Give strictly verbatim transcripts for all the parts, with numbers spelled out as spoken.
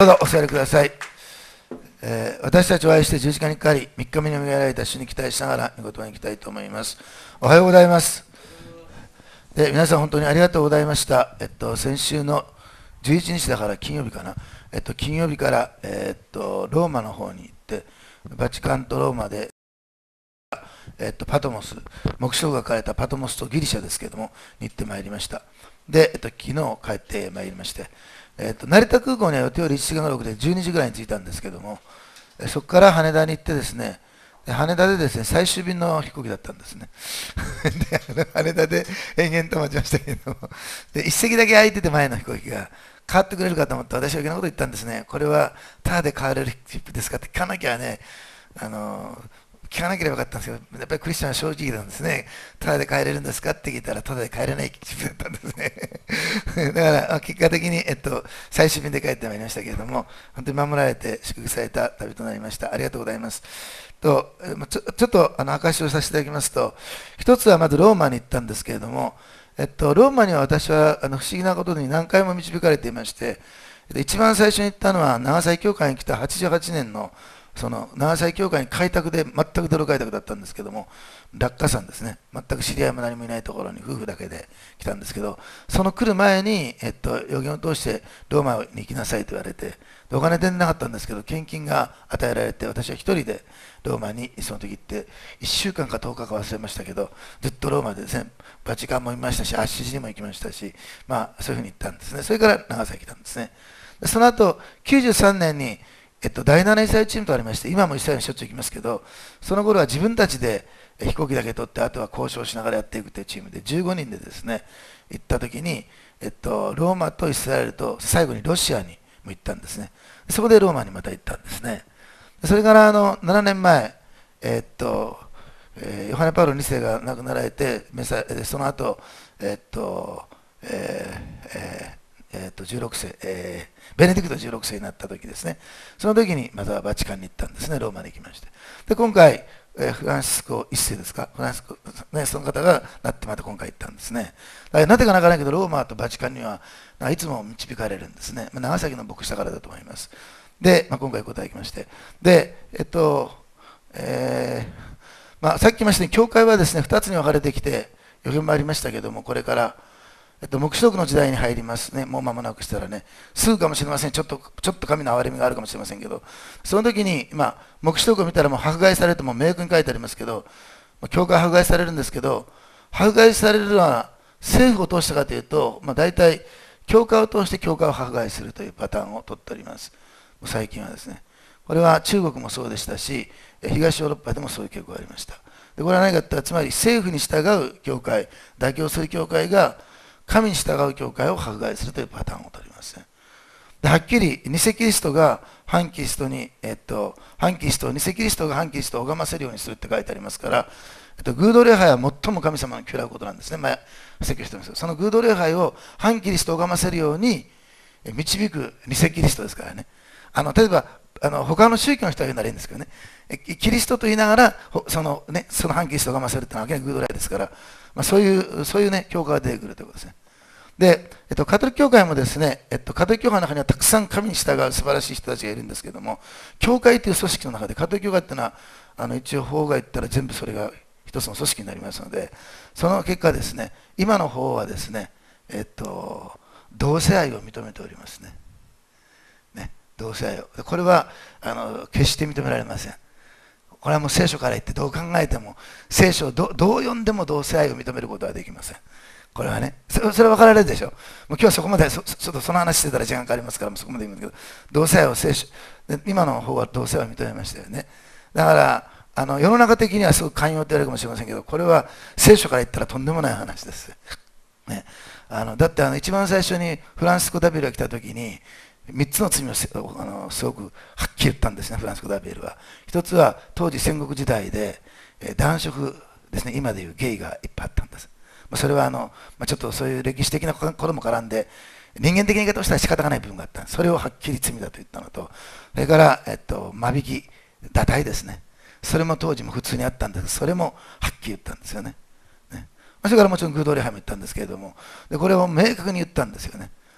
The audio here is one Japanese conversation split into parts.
どうぞお座りください。えー、私たちを愛して十字架にかかり、みっかめによみがえられた主に期待しながら、御言葉に行きたいと思います。おはようございます。で、皆さん本当にありがとうございました。えっと、先週のじゅういちにちだから金曜日かな。えっと、金曜日から、えっと、ローマの方に行って、バチカンとローマで、えっと、パトモス、黙示録が書かれたパトモスとギリシャですけれども、に行ってまいりました。で、えっと、昨日帰ってまいりまして、えっと、成田空港には予定よりいちじかんろくでじゅうにじぐらいに着いたんですけども、そこから羽田に行ってですね、羽田でですね、最終便の飛行機だったんですね。で、羽田で延々と待ちましたけども、で、一席だけ空いてて前の飛行機が、変わってくれるかと思って私は余計なこと言ったんですね。これはタダで買われるチップですかって聞かなきゃね、あの、聞かなければよかったんですけど、やっぱりクリスチャンは正直なんですね。タダで帰れるんですかって聞いたら、タダで帰れないチップだったんですね。だから、結果的に、えっと、最終便で帰ってまいりましたけれども、本当に守られて祝福された旅となりました。ありがとうございます。とちょちょっとあの証しをさせていただきますと、一つはまずローマに行ったんですけれども、えっと、ローマには私はあの不思議なことに何回も導かれていまして、一番最初に行ったのは長崎教会に来たはちじゅうはちねんのその長崎教会に開拓で、全く泥開拓だったんですけども、落下山ですね、全く知り合いも何もいないところに夫婦だけで来たんですけど、その来る前に、えっと、予言を通してローマに行きなさいと言われて、お金出なかったんですけど、献金が与えられて、私は一人でローマにその時行って、いっしゅうかんかとおかか忘れましたけど、ずっとローマでですね、バチカンも見ましたし、アッシジにも行きましたし、まあ、そういうふうに行ったんですね。それから長崎来たんですね。その後、きゅうじゅうさんねんに、えっと、だいななイスラエルチームとありまして、今もイスラエルにしょっちゅう行きますけど、その頃は自分たちで飛行機だけ取って、あとは交渉しながらやっていくというチームで、じゅうごにんでですね、行った時に、えっと、ローマとイスラエルと、最後にロシアにも行ったんですね。そこでローマにまた行ったんですね。それからあのななねんまえ、えっと、えー、ヨハネ・パウロにせいが亡くなられて、メサその後、えっと、えーえーえー、とじゅうろくせい、えー、ベネディクトじゅうろくせいになった時ですね、その時にまたバチカンに行ったんですね、ローマに行きまして。で、今回、えー、フランシスコいっせいですか、フランシスコ、ね、その方がなってまた今回行ったんですね。だからなぜかなかないけど、ローマとバチカンにはいつも導かれるんですね。まあ、長崎の牧師だからだと思います。で、まあ、今回答えきまして。で、えっと、えーまあ、さっき言いましたように、教会はですね、ふたつに分かれてきて、予言もありましたけども、これから、えっと、黙示録の時代に入りますね。もう間もなくしたらね、すぐかもしれません。ちょっと、ちょっと神の憐れみがあるかもしれませんけど、その時に、まあ、黙示録を見たらもう迫害されても明確に書いてありますけど、教会は迫害されるんですけど、迫害されるのは政府を通したかというと、まあ、大体、教会を通して教会を迫害するというパターンを取っております。最近はですね。これは中国もそうでしたし、東ヨーロッパでもそういう傾向がありました。でこれは何かというと、つまり政府に従う教会、妥協する教会が神に従う教会を迫害するというパターンを取りますね。ではっきり偽キリストが反キリストに、えっと、反キリスト、偽キリストが反キリストを拝ませるようにするって書いてありますから、えっと、偶像礼拝は最も神様に嫌うことなんですね。まあ、説教してます。その偶像礼拝を反キリストを拝ませるように導く偽キリストですからね。あの例えばあの他の宗教の人は言うならいいんですけどね、キリストと言いながらその、ね、その反キリストを拝ませるというのは明らかに偶像礼拝ですから、まあ、そういうそういうね教会が出てくるということですね。で、えっと、カトリック教会もですね、えっと、カトリック教会の中にはたくさん神に従う素晴らしい人たちがいるんですけども、教会という組織の中でカトリック教会っていうのはあの一応法が言ったら全部それが一つの組織になりますので、その結果ですね、今の法はですね、えっと、同性愛を認めておりますね。ね、同性愛を。これはあの決して認められません。これはもう聖書から言ってどう考えても、聖書を ど, どう読んでも同性愛を認めることはできません。これはね、それは分かられるでしょ。もう今日はそこまで、そちょっとその話してたら時間かかりますから、そこまで言うんですけど、同性愛を聖書、今の方は同性愛を認めましたよね。だから、あの世の中的にはすごく寛容って言われるかもしれませんけど、これは聖書から言ったらとんでもない話です。ね、あのだってあの一番最初にフランシスコ・ダビエルが来たときに、みっつの罪をあのすごくはっきり言ったんですね、フランシスコ・ダビエルは。一つは、当時戦国時代で、え男色ですね、今でいうゲイがいっぱいあったんです。それはあの、まあ、ちょっとそういう歴史的なことも絡んで、人間的な言い方をしたら仕方がない部分があった。それをはっきり罪だと言ったのと、それから、えっと、間引き、堕胎ですね。それも当時も普通にあったんですが、それもはっきり言ったんですよね。ね、それからもちろん偶像礼拝も言ったんですけれども、でこれを明確に言ったんですよね。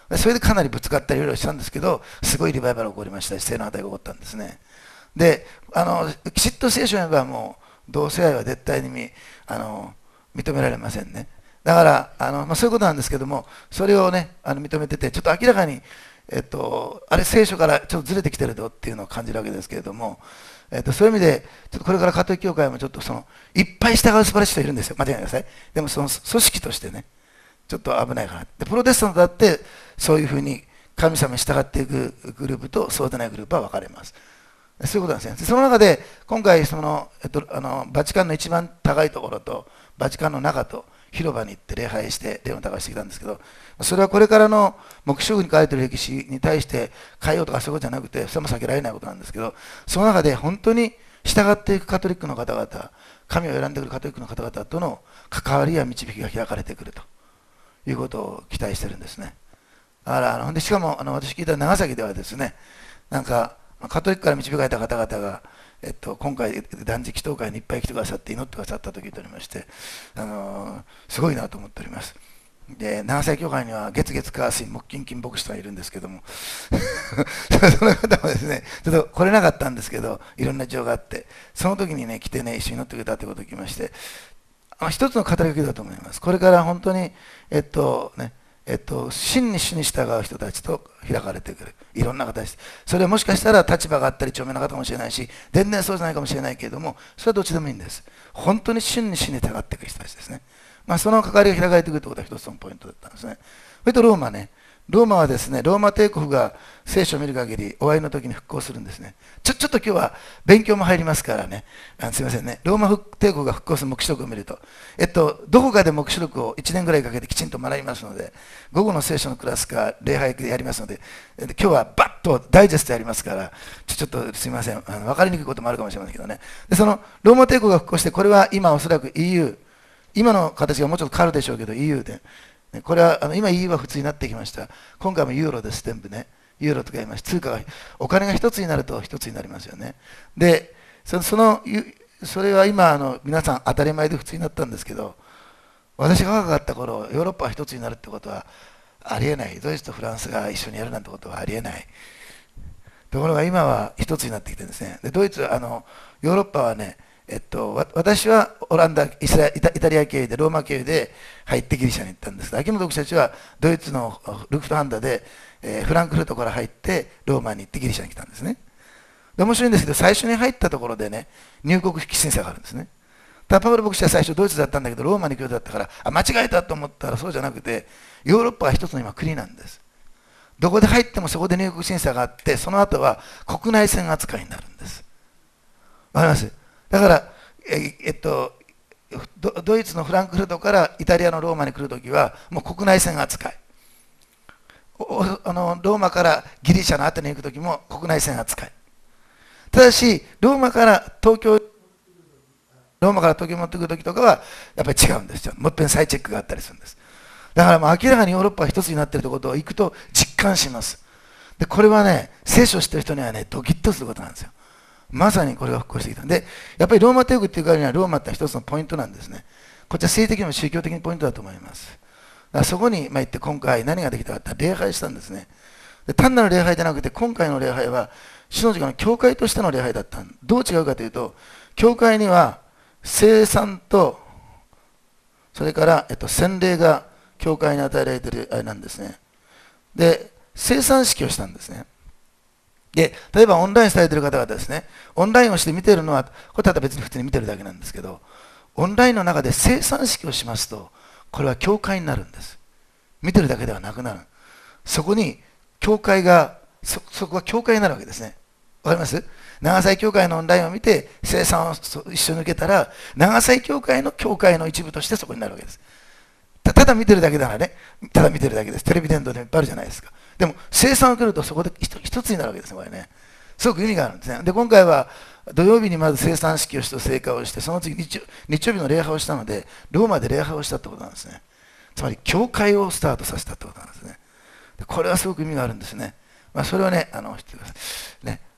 それでかなりぶつかったりいろいろしたんですけど、すごいリバイバルが起こりましたし、性の破壊が起こったんですね。で、あのきちっと聖書を読めば、もう同性愛は絶対にみあの認められませんね。だからあの、まあ、そういうことなんですけども、それをね、あの認めてて、ちょっと明らかに、えっと、あれ、聖書からちょっとずれてきてるぞっていうのを感じるわけですけれども、えっと、そういう意味で、ちょっとこれからカトリック教会もちょっとそのいっぱい従う素晴らしい人いるんですよ、間違いないでください。でもその組織としてね、ちょっと危ないかな。で、プロテスタントだってそういうふうに神様に従っていくグループとそうでないグループは分かれます。そういうことなんですね。その中で今回その、えっと、あのバチカンの一番高いところとバチカンの中と広場に行って礼拝して礼を高してきたんですけど、それはこれからの黙示録に書いている歴史に対して変えようとかそういうことじゃなくて、それも避けられないことなんですけど、その中で本当に従っていくカトリックの方々、神を選んでくるカトリックの方々との関わりや導きが開かれてくるということを期待してるんですね。だからあのでしかもあの私聞いた長崎ではですね、なんかカトリックから導かれた方々が、えっと、今回断食祷会にいっぱい来てくださって祈ってくださったと聞いておりまして、あのー、すごいなと思っております。で、長崎教会には月月火水木金金牧師とがいるんですけどもその方もですね、ちょっと来れなかったんですけど、いろんな事情があって、その時にね来てね一緒に祈ってくれたということを聞きまして、あ一つの語りかけだと思います。これから本当にえっとねえっと、真に主に従う人たちと開かれてくる。いろんな形で。それはもしかしたら立場があったり、著名な方かもしれないし、全然そうじゃないかもしれないけれども、それはどっちでもいいんです。本当に真に主に従っていく人たちですね。まあ、その関わりが開かれてくるということは一つのポイントだったんですね。それとローマね。ローマはですね、ローマ帝国が聖書を見る限り、終わりの時に復興するんですね。ちょ、ちょっと今日は勉強も入りますからね。あのすみませんね。ローマ帝国が復興する黙示録を見ると、えっと、どこかで黙示録をいちねんぐらいかけてきちんと学びますので、午後の聖書のクラスか礼拝でやりますので、今日はバッとダイジェストやりますから、ちょ、ちょっとすみません。あの分かりにくいこともあるかもしれませんけどね。で、そのローマ帝国が復興して、これは今おそらく イーユー、今の形がもうちょっと変わるでしょうけど、イーユー で。これはあの今 イーユー は普通になってきました。今回もユーロです、全部ね。ユーロとか言います。通貨が、お金が一つになると一つになりますよね。で、その、そのそれは今あの、皆さん当たり前で普通になったんですけど、私が若かった頃、ヨーロッパが一つになるってことはありえない。ドイツとフランスが一緒にやるなんてことはありえない。ところが今は一つになってきてるんですね。でドイツあの、ヨーロッパはね、えっと、私はオランダ、イスライタイタリア経由で、ローマ経由で入ってギリシャに行ったんですが、秋元牧師たちはドイツのルフトハンダで、えー、フランクフルトから入ってローマに行ってギリシャに来たんですね。で面白いんですけど、最初に入ったところでね、入国審査があるんですね。ただパウロ牧師は最初ドイツだったんだけど、ローマに行くようだったから、あ、間違えたと思ったらそうじゃなくて、ヨーロッパは一つの今国なんです。どこで入ってもそこで入国審査があって、その後は国内線扱いになるんです。わかります？だから、ええっと、ドイツのフランクフルトからイタリアのローマに来るときは、もう国内線扱い。あのローマからギリシャのアテネに行くときも国内線扱い。ただし、ローマから東京、ローマから東京に持ってくるときとかは、やっぱり違うんですよ。もっぺん再チェックがあったりするんです。だからもう明らかにヨーロッパは一つになっているということを行くと実感します。で、これはね、聖書を知っている人にはね、ドキッとすることなんですよ。まさにこれが復興してきた。で、やっぱりローマ帝国っていうからにはローマって一つのポイントなんですね。こっちは政治的にも宗教的にポイントだと思います。だからそこにまあ行って今回何ができたかって礼拝したんですね。で単なる礼拝じゃなくて今回の礼拝は主の時間の教会としての礼拝だった。どう違うかというと、教会には聖餐とそれから、えっと、洗礼が教会に与えられているあれなんですね。で、聖餐式をしたんですね。で、例えばオンラインされている方々ですね、オンラインをして見ているのは、これただ別に普通に見てるだけなんですけど、オンラインの中で聖餐式をしますと、これは教会になるんです。見てるだけではなくなる。そこに、教会が、そ、そこは教会になるわけですね。わかります？長崎教会のオンラインを見て、聖餐を一緒に受けたら、長崎教会の教会の一部としてそこになるわけです。た, ただ見てるだけならね、ただ見てるだけです。テレビ電動でいっぱいあるじゃないですか。でも、聖餐を受けるとそこで一つになるわけですね、これね。すごく意味があるんですね。で、今回は土曜日にまず聖餐式をして聖火をして、その次日曜、日曜日の礼拝をしたので、ローマで礼拝をしたってことなんですね。つまり、教会をスタートさせたってことなんですね。でこれはすごく意味があるんですね。まあ、それはね、あの、知ってください。ね。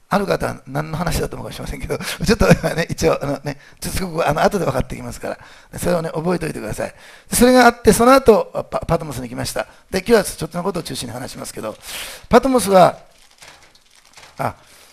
ある方は何の話だと思うかもしれませんけど、ちょっとね、一応、あのね、ちょっとすごくあの後で分かってきますから、それをね、覚えておいてください。それがあって、その後パ、パトモスに来ました。で、今日はちょっとのことを中心に話しますけど、パトモスは、あ、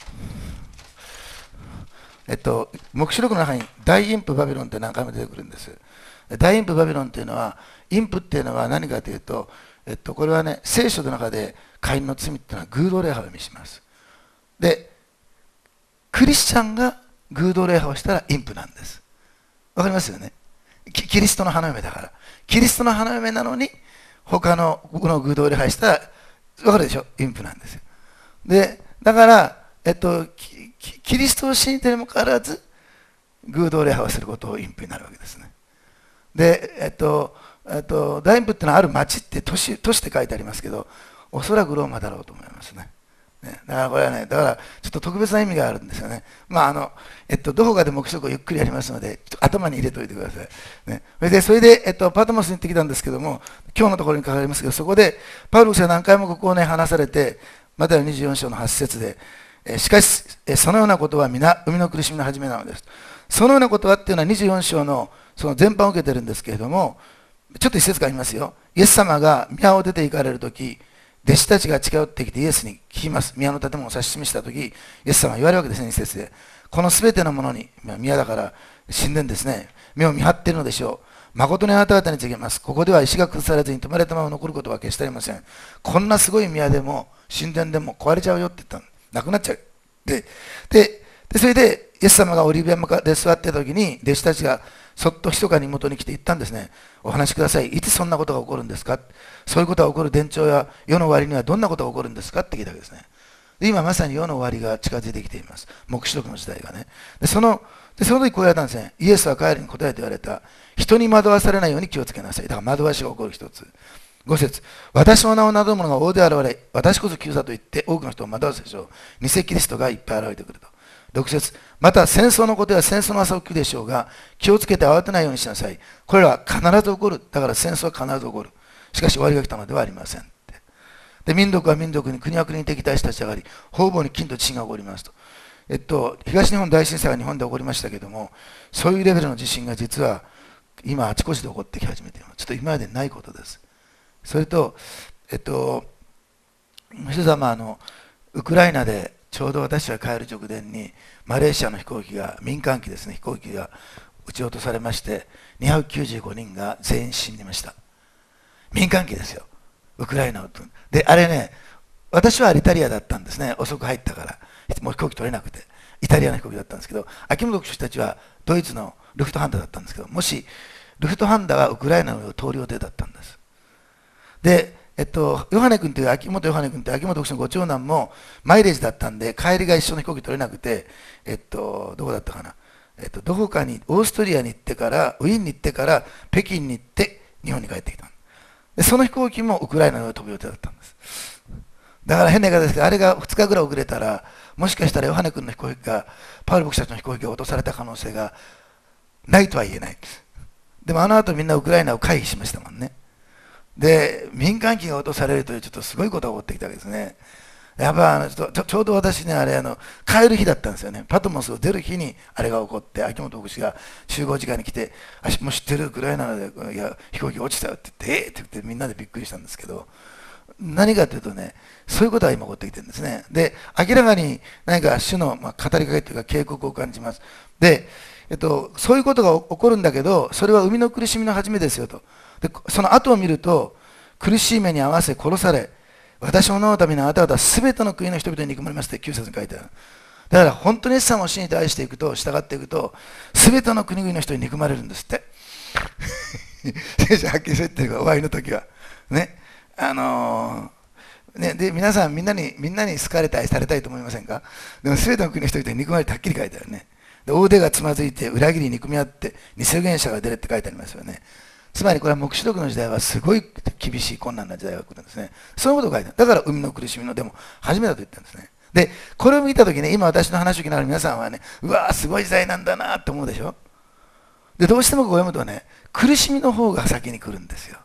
えっと、黙示録の中に大インプバビロンって何回も出てくるんです。大インプバビロンっていうのは、インプっていうのは何かというと、えっと、これはね、聖書の中でカインの罪っていうのは偶像礼拝を意味します。で、クリスチャンが偶像礼拝をしたらインプなんです。わかりますよね。キリストの花嫁だから。キリストの花嫁なのに、他の偶像礼拝したら、わかるでしょ、インプなんですよ。で、だから、えっと、キリストを信じているにもかかわらず、偶像礼拝をすることをインプになるわけですね。で、えっと、えっと、大インプっていうのはある町って都市、都市って書いてありますけど、おそらくローマだろうと思いますね。ね、だからこれはね、だからちょっと特別な意味があるんですよね。まああの、えっと、どこかで黙示録をゆっくりやりますので、ちょっと頭に入れておいてください。ね、それで、それで、えっと、パトモスに行ってきたんですけども、今日のところに書かれますけど、そこで、パウロ氏は何回もここをね、話されて、マタイのにじゅうよん章のはち節で、えしかし、えそのようなことは皆、生みの苦しみの始めなのです。そのようなことはっていうのはにじゅうよん章のその全般を受けてるんですけれども、ちょっと一節から見ますよ。イエス様が宮を出て行かれるとき、弟子たちが近寄ってきてイエスに聞きます。宮の建物を指し示したとき、イエス様は言われるわけですね、一節で。このすべてのものに、宮だから神殿ですね、目を見張っているのでしょう。誠にあなた方に告げます。ここでは石が崩されずに止まれたまま残ることは決してありません。こんなすごい宮でも神殿でも壊れちゃうよって言ったの。なくなっちゃう。で、で、でそれでイエス様がオリーブ山で座っていたときに、弟子たちがそっと密かに元に来て言ったんですね。お話しください。いつそんなことが起こるんですか。そういうことが起こる前兆や世の終わりにはどんなことが起こるんですかって聞いたわけですね。で今まさに世の終わりが近づいてきています。黙示録の時代がね。でそのでその時こう言われたんですね。イエスは彼らに答えて言われた。人に惑わされないように気をつけなさい。だから惑わしが起こる一つ。ご節、私の名を名乗る者が大勢現れ、私こそ救済と言って多くの人を惑わすでしょう。偽キリストがいっぱい現れてくると。ろく節、また戦争のことや戦争の朝起きるでしょうが、気をつけて慌てないようにしなさい。これらは必ず起こる。だから戦争は必ず起こる。しかし終わりが来たのではありません。で、民族は民族に、国は国に敵対し立ち上がり、方々に金と地震が起こりますと。えっと、東日本大震災が日本で起こりましたけども、そういうレベルの地震が実は今あちこちで起こってき始めています。ちょっと今までないことです。それと、えっと、一つはまああの、ウクライナでちょうど私は帰る直前に、マレーシアの飛行機が、民間機ですね、飛行機が撃ち落とされまして、にひゃくきゅうじゅうごにんが全員死にました。民間機ですよ、ウクライナを。で、あれね、私はイタリアだったんですね、遅く入ったから、もう飛行機取れなくて、イタリアの飛行機だったんですけど、秋元氏たちはドイツのルフトハンダだったんですけど、もし、ルフトハンダはウクライナの上を通る予定だったんです。で、えっと、ヨハネ君という秋元ヨハネ君という秋元氏のご長男もマイレージだったんで、帰りが一緒の飛行機取れなくて、えっと、どこだったかな、えっと、どこかに、オーストリアに行ってから、ウィーンに行ってから、北京に行って、日本に帰ってきた。で、その飛行機もウクライナの上を飛ぶ予定だったんです。だから変な言い方ですけど、あれがふつかぐらい遅れたら、もしかしたらヨハネ君の飛行機が、パウル牧師たちの飛行機が落とされた可能性がないとは言えない。でもあの後みんなウクライナを回避しましたもんね。で、民間機が落とされるというちょっとすごいことが起こってきたわけですね。やっぱあのちょっとちょうど私ね、あれあの帰る日だったんですよね。パトモスを出る日にあれが起こって、秋元牧師が集合時間に来て、あもう知ってるウクライナでいや飛行機落ちたよって言って、えーって言ってみんなでびっくりしたんですけど、何かというとね、そういうことが今起こってきてるんですね。で、明らかに何か主の、まあ、語りかけというか警告を感じます。で、えっと、そういうことが起こるんだけど、それは生みの苦しみの始めですよと。で、その後を見ると、苦しい目に合わせ殺され、私の名のためにあなた方はすべての国の人々に憎まれますってきゅう節に書いてある。だから本当にイエス様を信じて愛していくと、従っていくと、すべての国々の人に憎まれるんですって。先生はっきりそう言ってるから、終わりの時は。ね。あのー、ね、で、皆さんみんなに、みんなに好かれたい、されたいと思いませんか。でもすべての国の人々に憎まれてはっきり書いてあるね。で、大手がつまずいて、裏切り憎み合って、偽預言者が出るって書いてありますよね。つまりこれは黙示録の時代はすごい厳しい困難な時代が来るんですね。そういうことを書いてある。だから生みの苦しみのでも初めだと言ったんですね。で、これを見たときね、今私の話を聞きながら皆さんはね、うわーすごい時代なんだなって思うでしょ。で、どうしてもこう読むとね、苦しみの方が先に来るんですよ。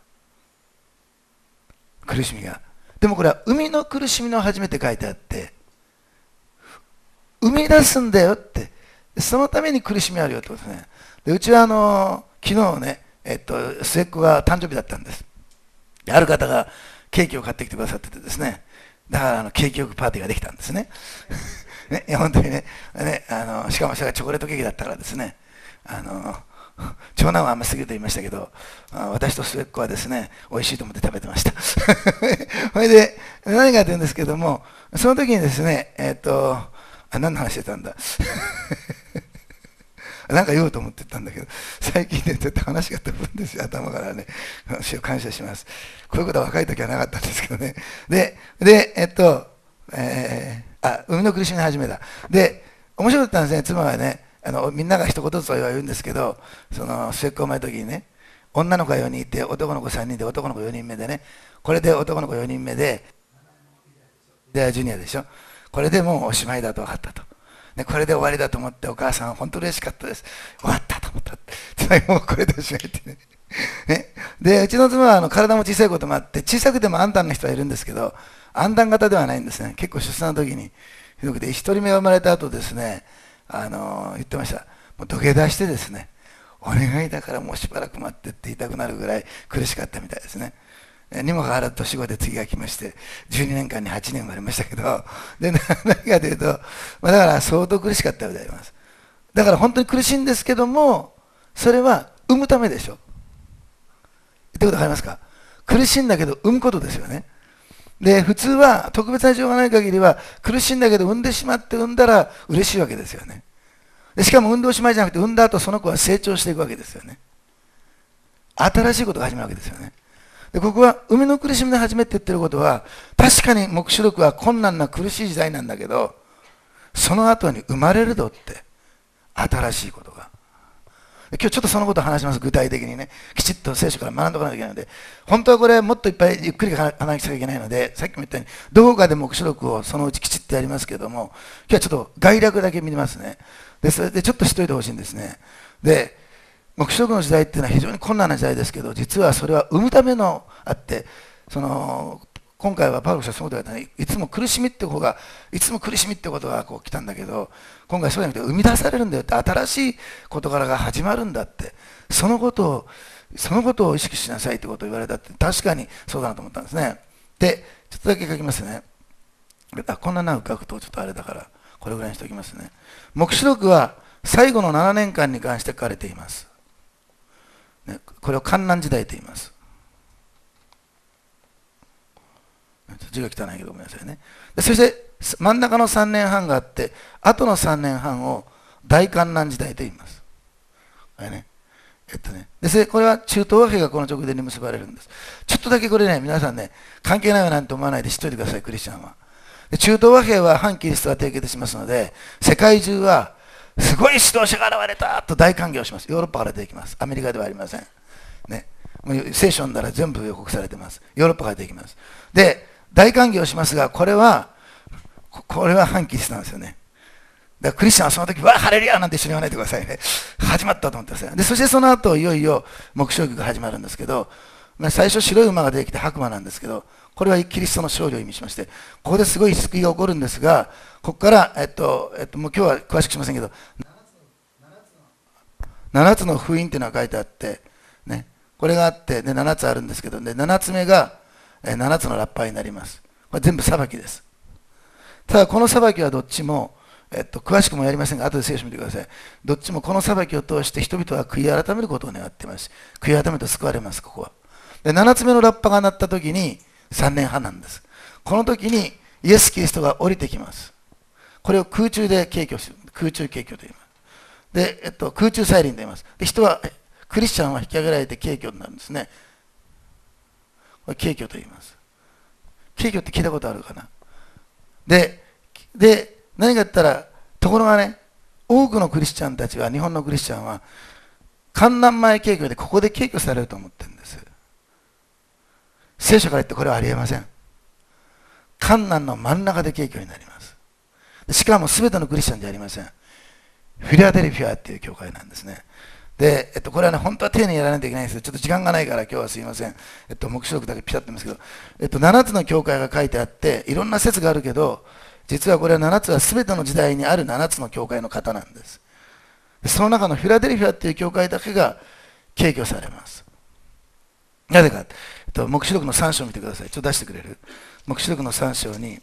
苦しみが。でもこれは生みの苦しみの初めて書いてあって、 生み出すんだよって。そのために苦しみあるよってことですね。でうちはあの昨日ね、えっと、末っ子が誕生日だったんです。である方がケーキを買ってきてくださっててですね、だからあの景気よくパーティーができたんですね。ね、いや本当にね、ねあのしかもそれがチョコレートケーキだったからですね、あの長男は甘すぎると言いましたけど、私と末っ子はですね、美味しいと思って食べてました。それで、何かというんですけども、その時にですね、えっと、あ、何の話してたんだ。なんか言おうと思ってたんだけど、最近ね、ちょっと話が飛ぶんですよ、頭からね。感謝します。こういうことは若い時はなかったんですけどね。で、で、えっと、えー、あ、生みの苦しみ始めた。で、面白かったんですね、妻はね。あのみんなが一言ずつは言うんですけど、その末っ子生まれた時にね、女の子がよにんいて、男の子さんにんで、男の子よにんめでね、これで男の子よにんめで、で、ジュニアでしょ。これでもうおしまいだと分かったと。でこれで終わりだと思って、お母さんは本当に嬉しかったです。終わったと思った。つまりもうこれでおしまいってね。ねで、うちの妻はあの体も小さいこともあって、小さくてもアンタンの人はいるんですけど、アンタン型ではないんですね。結構出産の時にひどくて、一人目が生まれた後ですね、あの言ってました。もう土下座してですね、お願いだからもうしばらく待ってって言いたくなるぐらい苦しかったみたいですね。にもかかわらず年子で次が来まして、じゅうにねんかんにはちにん生まれましたけど、で何かというと、まあ、だから相当苦しかったようであります。だから本当に苦しいんですけども、それは産むためでしょ。言ってことわかりますか？苦しいんだけど産むことですよね。で、普通は特別な事情がない限りは苦しいんだけど産んでしまって産んだら嬉しいわけですよね。でしかも産んでおしまいじゃなくて、産んだ後その子は成長していくわけですよね。新しいことが始まるわけですよね。でここは生みの苦しみで始めって言ってることは、確かに黙示録は困難な苦しい時代なんだけど、その後に生まれるぞって新しいことが。今日ちょっとそのことを話します。具体的にね、きちっと聖書から学んでおかないといけないので、本当はこれもっといっぱいゆっくり話さなきゃいけないので、さっきも言ったようにどこかで黙示録をそのうちきちっとやりますけども、今日はちょっと概略だけ見ますね。でそれでちょっと知っておいてほしいんですね。で黙示録の時代っていうのは非常に困難な時代ですけど、実はそれは生むためのあって、その今回はパウロ氏はそうではない、いつも苦しみって方が、いつも苦しみってことがこう来たんだけど、今回そうじゃなくて生み出されるんだよって、新しい事柄が始まるんだって、そのことを、そのことを意識しなさいってことを言われたって、確かにそうだなと思ったんですね。で、ちょっとだけ書きますね。あこんな長く書くとちょっとあれだから、これぐらいにしておきますね。黙示録は最後のななねんかんに関して書かれています。これを観難時代と言います。字が汚いけどごめんなさいね。でそして真ん中のさんねんはんがあって、後のさんねんはんを大観難時代と言います。これね。えっとね。で、それこれは中東和平がこの直前に結ばれるんです。ちょっとだけこれね、皆さんね、関係ないよなんて思わないで知っておいてください、クリスチャンは。で中東和平は反キリストが締結しますので、世界中はすごい指導者が現れたと大歓迎をします。ヨーロッパから出てきます。アメリカではありません。ね、もう聖書を読んだら全部予告されてます。ヨーロッパから出てきます。で、大歓迎をしますが、これは、これは反キリストなんですよね。だからクリスチャンはその時、わあ、ハレルヤなんて一緒に言わないでくださいね。始まったと思ってください。で、そしてその後、いよいよ黙示録が始まるんですけど、最初白い馬が出てきて白馬なんですけど、これはキリストの勝利を意味しまして、ここですごい救いが起こるんですが、ここから、えっと、えっと、もう今日は詳しくしませんけど、ななつの封印っていうのが書いてあって、ね、これがあって、でななつあるんですけど、でななつめがななつのラッパーになります。これ全部裁きです。ただこの裁きはどっちも、えっと、詳しくもやりませんが、後で聖書見てください。どっちもこの裁きを通して人々は悔い改めることを願っています。悔い改めると救われます、ここは。でななつめのラッパが鳴った時にさんねんはんなんです。この時にイエス・キリストが降りてきます。これを空中で敬挙する。空中敬挙と言います。で、えっと、空中再臨と言います。で、人は、クリスチャンは引き上げられて敬虚になるんですね。これ敬虚と言います。敬虚って聞いたことあるかな。で、で、何か言ったら、ところがね、多くのクリスチャンたちは、日本のクリスチャンは、観覧前敬虚でここで敬虚されると思ってるんです。聖書から言ってこれはありえません。観覧の真ん中で敬虚になります。しかも全てのクリスチャンじゃありません。フィラデルフィアっていう教会なんですね。で、えっと、これはね、本当は丁寧にやらないといけないんですけど、ちょっと時間がないから今日はすいません。えっと、黙示録だけピタッと言いますけど、えっと、ななつの教会が書いてあって、いろんな説があるけど、 実はこれはななつは全ての時代にあるななつの教会の方なんです。その中のフィラデルフィアっていう教会だけが敬虚されます。なぜか、えっと、黙示録のさん章を見てください。ちょっと出してくれる？黙示録のさん章に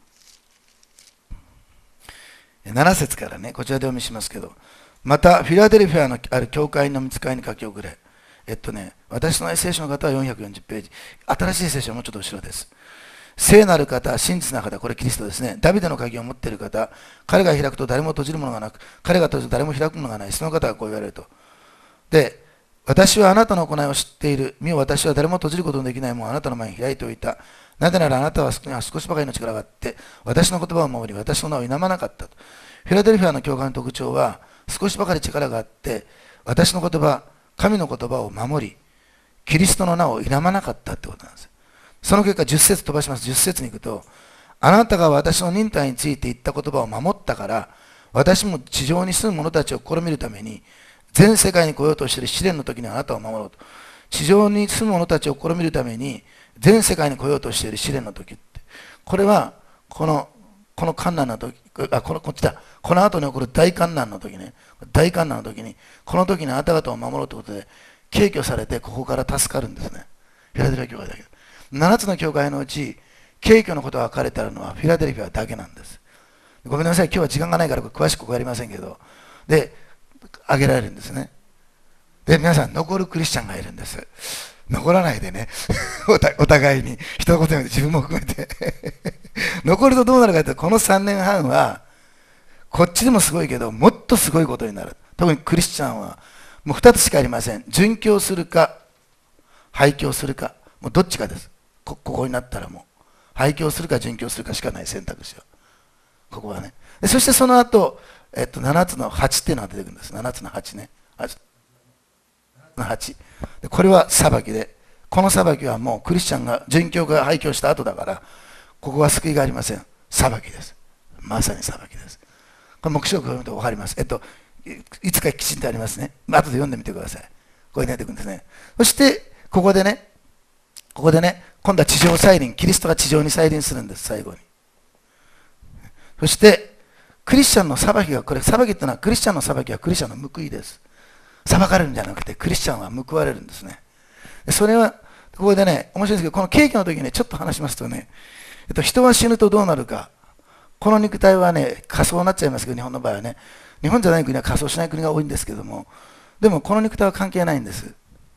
なな節からね、こちらでお読みしますけど、またフィラデルフィアのある教会の御使いに書き送れ。えっとね、私の聖書の方はよんひゃくよんじゅうページ。新しい聖書はもうちょっと後ろです。聖なる方、真実な方、これキリストですね。ダビデの鍵を持っている方、彼が開くと誰も閉じるものがなく、彼が閉じると誰も開くものがない。その方がこう言われると。で、私はあなたの行いを知っている。見よ、私は誰も閉じることのできないものをあなたの前に開いておいた。なぜならあなたは少しばかりの力があって、私の言葉を守り、私の名を否まなかったと。フィラデルフィアの教会の特徴は、少しばかり力があって、私の言葉、神の言葉を守り、キリストの名を否まなかったってことなんです。その結果、じゅっ節飛ばします。じゅっ節に行くと、あなたが私の忍耐について言った言葉を守ったから、私も地上に住む者たちを試みるために、全世界に来ようとしている試練の時にあなたを守ろうと。地上に住む者たちを試みるために、全世界に来ようとしている試練の時って。これは、この、この観難の時、あ、この、こっちだ。この後に起こる大観難の時ね。大観難の時に、この時にあなた方を守ろうということで、敬虚されてここから助かるんですね。フィラデルフィア教会だけど。ななつの教会のうち、敬虚のことが書かれてあるのはフィラデルフィアだけなんです。ごめんなさい、今日は時間がないから詳しくここやりませんけど。で、挙げられるんですね。で、皆さん、残るクリスチャンがいるんです。残らないでね、お互いに、一言で自分も含めて。残るとどうなるかというと、このさんねんはんは、こっちでもすごいけど、もっとすごいことになる。特にクリスチャンは、もうふたつしかありません。殉教するか、廃教するか、もうどっちかです。こ, ここになったらもう、廃教するか殉教するかしかない選択肢は。ここはね。でそしてその後、えっと、ななつのはちっていうのが出てくるんです。ななつのはちね。はちのはち。でこれは裁きで、この裁きはもうクリスチャンが殉教が廃教した後だから、ここは救いがありません。裁きです。まさに裁きです。これ黙示録を読むと分かります。えっと、いつかきちんとありますね。後で読んでみてください。これ出てくるんですね。そして、ここでね、ここでね、今度は地上再臨、キリストが地上に再臨するんです、最後に。そして、クリスチャンの裁きが、これ、裁きっていうのは、クリスチャンの裁きはクリスチャンの報いです。裁かれるんじゃなくて、クリスチャンは報われるんですね。それは、ここでね、面白いんですけど、この景気の時にね、ちょっと話しますとね、えっと、人は死ぬとどうなるか。この肉体はね、仮想になっちゃいますけど、日本の場合はね。日本じゃない国は仮装しない国が多いんですけども、でもこの肉体は関係ないんです。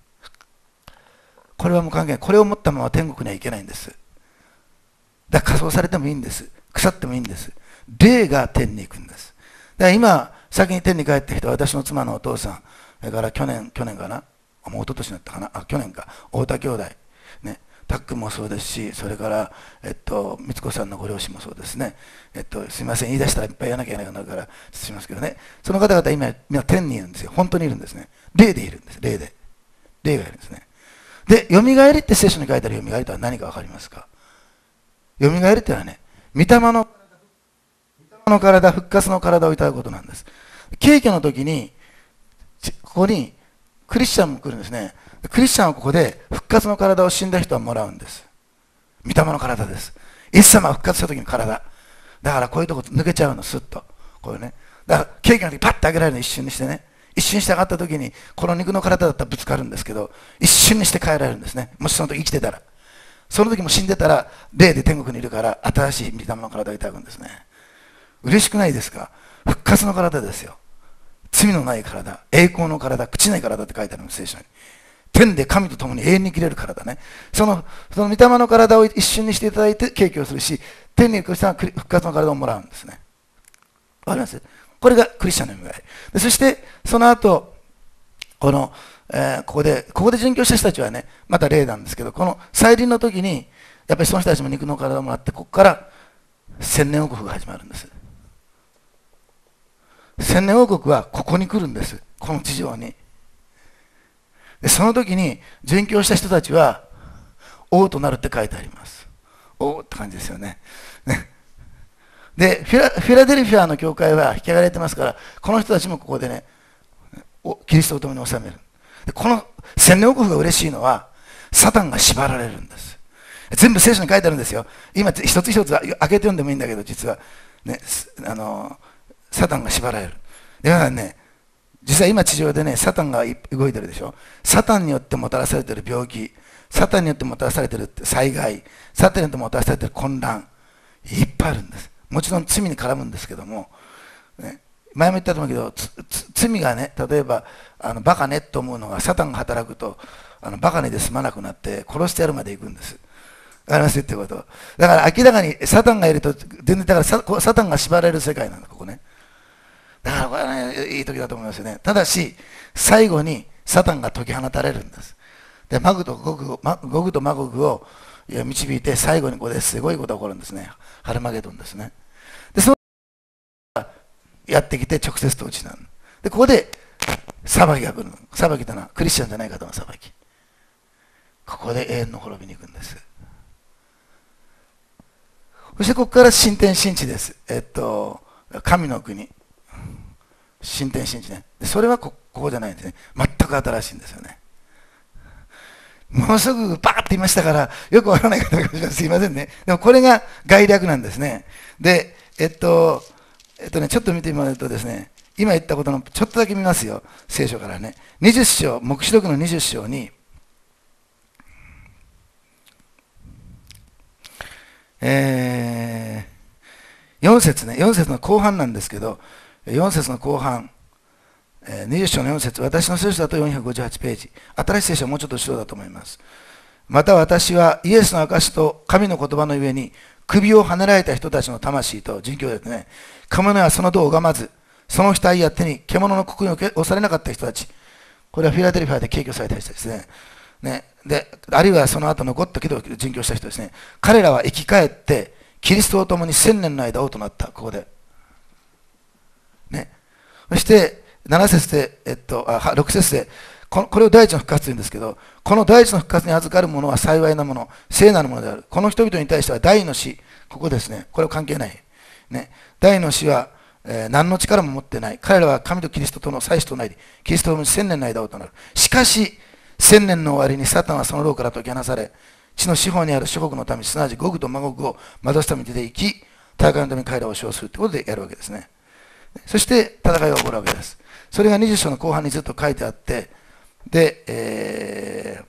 これはもう関係ない。これを持ったまま天国には行けないんです。だから仮装されてもいいんです。腐ってもいいんです。霊が天に行くんです。だから今、先に天に帰ってきた私の妻のお父さん、それから去年、去年かな、もう一昨年になったかな、あ、去年か、太田兄弟、ね、タックもそうですし、それから、えっと、光子さんのご両親もそうですね。えっと、すみません、言い出したらいっぱい言わなきゃいけないから、しますけどね。その方々今、みんな天にいるんですよ。本当にいるんですね。霊でいるんです。霊で。霊がいるんですね。で、よみがえりって聖書に書いてあるよみがえりとは何か分かりますか？よみがえりってのはね、御霊の、御霊の体、復活の体をいただくことなんです。景挙の時に、ここにクリスチャンも来るんですね。クリスチャンはここで復活の体を死んだ人はもらうんです。御霊の体です。イエス様が復活した時の体。だからこういうとこ抜けちゃうの、スッと。こういうね。だから景気の時パッと上げられるの一瞬にしてね。一瞬にして上がった時に、この肉の体だったらぶつかるんですけど、一瞬にして変えられるんですね。もしその時生きてたら。その時も死んでたら、霊で天国にいるから、新しい御霊の体をいただくんですね。嬉しくないですか？復活の体ですよ。罪のない体、栄光の体、朽ちない体って書いてあるんです、聖書に。天で神と共に永遠に生きれる体ね。その、その御霊の体を一瞬にしていただいて敬虚をするし、天に行く人は復活の体をもらうんですね。わかります？これがクリスチャンのよみがえり。そして、その後、この、えー、ここで、ここで殉教した人たちはね、また例なんですけど、この再臨の時に、やっぱりその人たちも肉の体をもらって、ここから千年王国が始まるんです。千年王国はここに来るんです。この地上に。でその時に殉教した人たちは王となるって書いてあります。王って感じですよね。ねでフィラ、フィラデルフィアの教会は引き上げられてますから、この人たちもここでね、キリストを共に治める。でこの千年王国が嬉しいのは、サタンが縛られるんです。 全部聖書に書いてあるんですよ。今、一つ一つ開けて読んでもいいんだけど、実は、ね、あのサタンが縛られる。ではね、実際今地上でね、サタンが動いてるでしょ。サタンによってもたらされている病気、サタンによってもたらされている災害、サタンによってもたらされている混乱、いっぱいあるんです。もちろん罪に絡むんですけども、ね、前も言ったと思うけど、罪がね、例えばあのバカねと思うのがサタンが働くと、あのバカねで済まなくなって殺してやるまで行くんです。わかりますってこと。だから明らかにサタンがいると、全然だから サ, サタンが縛られる世界なんだ、ここね。だからこれはね、いい時だと思いますよね。ただし、最後にサタンが解き放たれるんです。で、マグとゴグ、ゴグとマゴグを導いて、最後にここですごいことが起こるんですね。ハルマゲドンですね。で、そのやってきて直接統治なの。で、ここで裁きが来るの。裁きというのはクリスチャンじゃない方の裁き。ここで永遠の滅びに行くんです。そしてここから新天新地です。えっと、神の国。新天新地ね。でそれはこここじゃないんですね。全く新しいんですよね。ものすぐバーって言いましたから、よくわからない方がいらっしゃいます。すいませんね。でもこれが概略なんですね。で、えっと、えっとね、ちょっと見てもらうとですね、今言ったことのちょっとだけ見ますよ。聖書からね。にじゅっ章、黙示録のにじゅっ章に、えー、よん節ね、よん節の後半なんですけど、よん節の後半、にじゅっ章のよん節、私の聖書だとよんひゃくごじゅうはちページ、新しい聖書はもうちょっと後ろだと思います。また私はイエスの証と神の言葉のゆえに、首をはねられた人たちの魂と、殉教ですね、獣はその道を拝まず、その額や手に獣の刻印を押されなかった人たち、これはフィラデルフィアで敬挙された人ですね。ね、であるいはその後残ったけど殉教した人ですね。彼らは生き返ってキリストと共に千年の間王となった。ここで、ね、そしてなな節で、えっと、あろく節でここれを第一の復活というんですけど、この第一の復活に預かるものは幸いなもの、聖なるものである。この人々に対しては第二の死、ここですね、これは関係ない、ね、第二の死は、えー、何の力も持ってない。彼らは神とキリストとの祭司となり、キリストと共に千年の間王となる。しかし千年の終わりにサタンはその牢から解き放され、地の四方にある諸国の民、すなわちゴグとマゴグを惑すために出て行き、戦いのために彼らを使用するということでやるわけですね。そして戦いが起こるわけです。それがにじゅっ章の後半にずっと書いてあって、で、え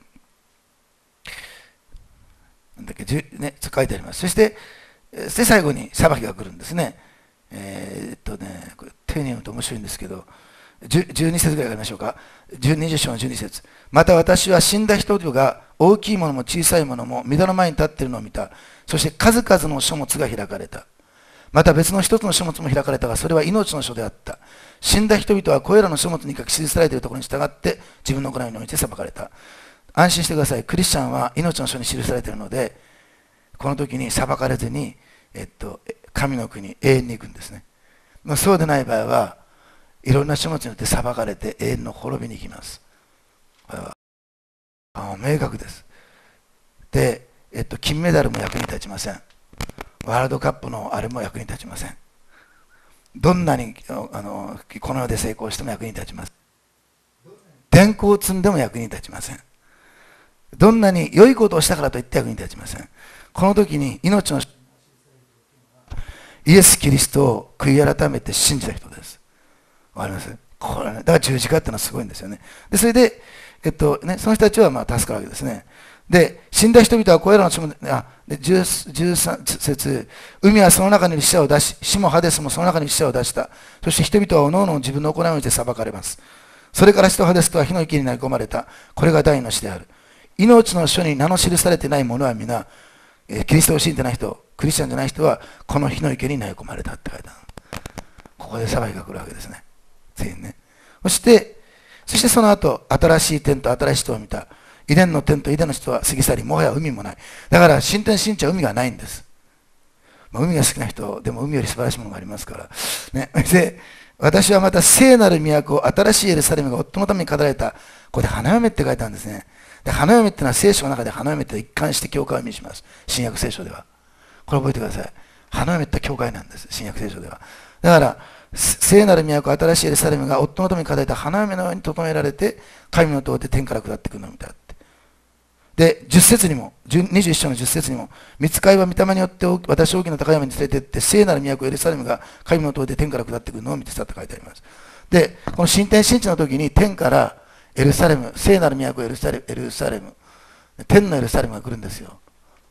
ー、なんだっけ、ね、書いてあります。そして、で最後に裁きが来るんですね。えー、っとね、これ丁寧に読むと面白いんですけど、じゅうに節ぐらいやりましょうか。にじゅっ章のじゅうに節。また私は死んだ人々が大きいものも小さいものも御座の前に立っているのを見た。そして数々の書物が開かれた。また別の一つの書物も開かれたが、それは命の書であった。死んだ人々はこれらの書物に書き記されているところに従って自分の行いにおいて裁かれた。安心してください。クリスチャンは命の書に記されているので、この時に裁かれずに、えっと、神の国、永遠に行くんですね。まあ、そうでない場合は、いろんな書物によって裁かれて永遠の滅びに行きます。これはあ明確です。で、えっと、金メダルも役に立ちません。ワールドカップのあれも役に立ちません。どんなにあのこの世で成功しても役に立ちません。電光を積んでも役に立ちません。どんなに良いことをしたからといって役に立ちません。この時に命のイエス・キリストを悔い改めて信じた人です。わかります？これね、だから十字架っていうのはすごいんですよね。で、それで、えっとね、その人たちはまあ助かるわけですね。で、死んだ人々はこれらの書物、あ、でじゅうさん節、海はその中に死者を出し、死もハデスもその中に死者を出した。そして人々はおのおの自分の行いをして裁かれます。それから死とハデスとは火の池に投げ込まれた。これが第二の死である。命の書に名の記されてない者は皆、えー、キリストを信じてない人、クリスチャンじゃない人は、この火の池に投げ込まれたって書いてある。ここで裁きが来るわけですね。全員ね。そして、そしてその後、新しい天と新しい人を見た。イデンの天とイデンの人は過ぎ去り、もはや海もない。だから、新天新地は海がないんです。まあ、海が好きな人、でも海より素晴らしいものがありますから。ね。で、私はまた聖なる都、新しいエルサレムが夫のために語られた。ここで花嫁って書いてあるんですね。で、花嫁っていうのは聖書の中で花嫁って一貫して教会を意味します。新約聖書では。これ覚えてください。花嫁って教会なんです。新約聖書では。だから、聖なる都、新しいエルサレムが夫のために語られた花嫁のように整えられて、神の塔で天から下ってくるのを見たって。 で、じゅっ節にも、にじゅういっ章のじゅっ節にも、御使いは御霊によって私を大きな高山に連れて行って、聖なる都エルサレムが神の塔で天から下ってくるのを見てたって書いてあります。で、この新天新地の時に天からエルサレム、聖なる都エルサレム、エルサレム、天のエルサレムが来るんですよ。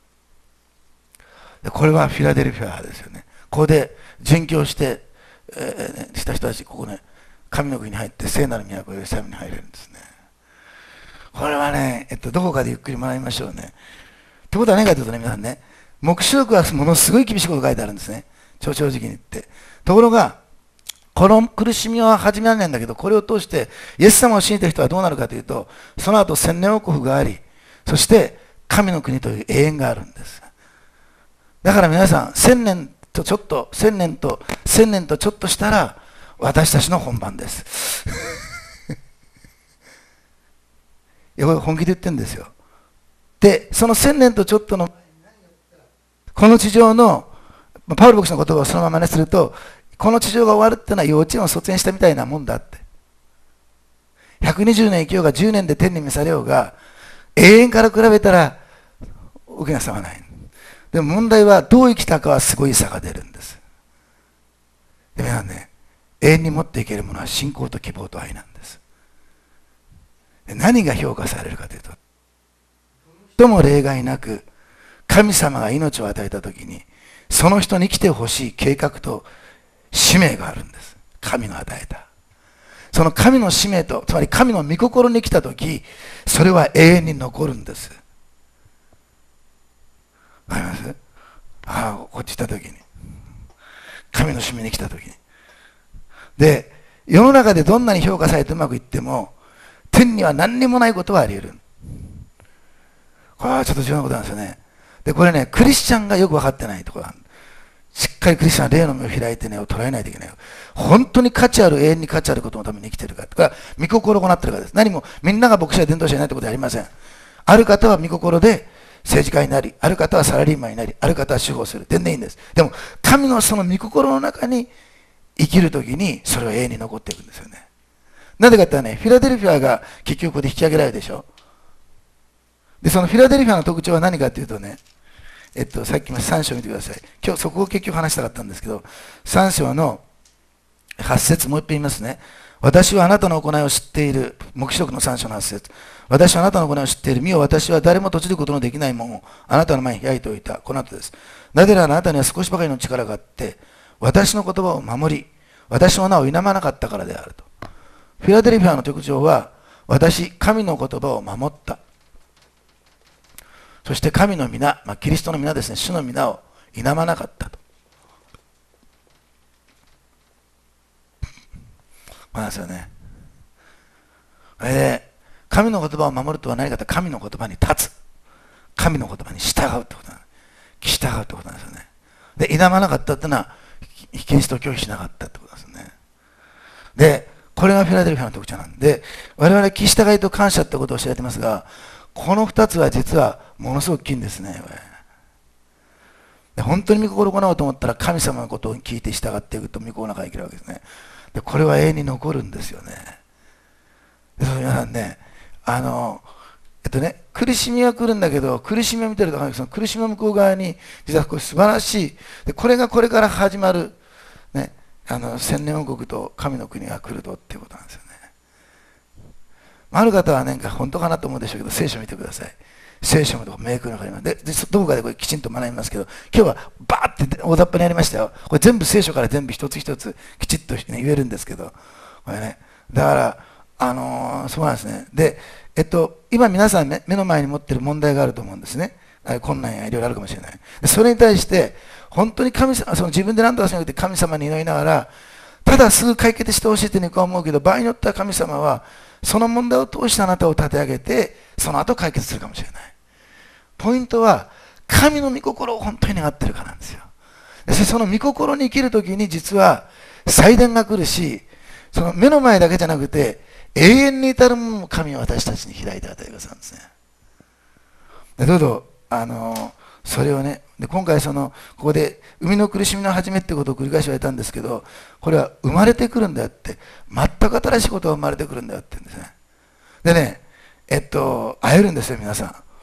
でこれはフィラデルフィアですよね。ここで殉教して、えー、した人たち、ここね、神の国に入って聖なる都エルサレムに入れるんですね。これはね、えっと、どこかでゆっくり学びましょうね。ってことは何かというとね、皆さんね、黙示録はものすごい厳しいことが書いてあるんですね。正直に言って。ところが、この苦しみは始められないんだけど、これを通して、イエス様を信じている人はどうなるかというと、その後千年王国があり、そして神の国という永遠があるんです。だから皆さん、千年とちょっと、千年と、千年とちょっとしたら、私たちの本番です。いや、これ本気で言ってるんですよ。で、その千年とちょっとの、この地上の、パウル牧師の言葉をそのまま真似すると、この地上が終わるってのは幼稚園を卒園したみたいなもんだって。ひゃくにじゅうねん生きようがじゅうねんで天に召されようが、永遠から比べたら大きな差はない。でも問題はどう生きたかはすごい差が出るんです。で皆さんね、永遠に持っていけるものは信仰と希望と愛なんです。で何が評価されるかというと、とも例外なく神様が命を与えたときに、その人に生きてほしい計画と使命があるんです。神の与えた。その神の使命と、つまり神の御心に来たとき、それは永遠に残るんです。わかります？ああ、こっち来たときに。神の使命に来たときに。で、世の中でどんなに評価されてうまくいっても、天には何にもないことはあり得る。これはちょっと重要なことなんですよね。で、これね、クリスチャンがよく分かってないところなんです。しっかりクリスチャンは霊の目を開いてね、を捉えないといけない。本当に価値ある、永遠に価値あることのために生きているか。これは御心を行っているからです。何もみんなが牧師や伝道者になるということではありません。ある方は御心で政治家になり、ある方はサラリーマンになり、ある方は司法する。全然いいんです。でも、神のその御心の中に生きるときに、それは永遠に残っていくんですよね。なぜかって言ったらね、フィラデルフィアが結局ここで引き上げられるでしょ。で、そのフィラデルフィアの特徴は何かというとね、えっと、さっきのさん章見てください。今日そこを結局話したかったんですけど、さん章のはち節もう一遍言いますね。私はあなたの行いを知っている。黙示録のさん章のはち節。私はあなたの行いを知っている。見よ、私は誰も閉じることのできないものをあなたの前に開いておいた。この後です。なぜならあなたには少しばかりの力があって、私の言葉を守り、私の名を否まなかったからであると。フィラデルフィアの特徴は、私、神の言葉を守った。そして神の皆、まあ、キリストの皆ですね、主の皆を否まなかったと。まあですよね。それで、神の言葉を守るとは何かと神の言葉に立つ。神の言葉に従うってことなんです。従うってことなんですよね。で、否まなかったってのは、キリストを拒否しなかったってことですね。で、これがフィラデルフィアの特徴なんで、我々、気従いと感謝ってことを知られてますが、この二つは実はものすごく大きいんですね。で本当に御心を行おうと思ったら神様のことを聞いて従っていくと御心の中に生きるわけですね。でこれは永遠に残るんですよね。でその皆さんね、あの、えっとね、苦しみは来るんだけど、苦しみを見てると、その苦しみの向こう側に、実はこれ素晴らしい。でこれがこれから始まる、ね、あの千年王国と神の国が来るとっていうことなんですよね。ある方はなんか本当かなと思うでしょうけど、聖書を見てください。聖書のとこ明確に分かります。で、でどこかでこれきちんと学びますけど、今日はバーって大雑把にやりましたよ。これ全部聖書から全部一つ一つきちっと、ね、言えるんですけど、これね、だから、あのー、そうなんですね。で、えっと、今皆さん目の前に持っている問題があると思うんですね。困難やいろいろあるかもしれない。でそれに対して、本当に神様、その自分で何とかしなくて神様に祈りながら、ただすぐ解決してほしいって僕は思うけど、場合によっては神様は、その問題を通してあなたを立て上げて、その後解決するかもしれない。ポイントは、神の御心を本当に願ってるかなんですよ。でその御心に生きるときに実は祭殿が来るし、その目の前だけじゃなくて、永遠に至るものも神は私たちに開いて与えてくださるんですね。でどうぞ、あの、それをね、で今回その、ここで生みの苦しみの始めってことを繰り返し言われたんですけど、これは生まれてくるんだよって、全く新しいことが生まれてくるんだよって言うんですね。でね、えっと、会えるんですよ、皆さん。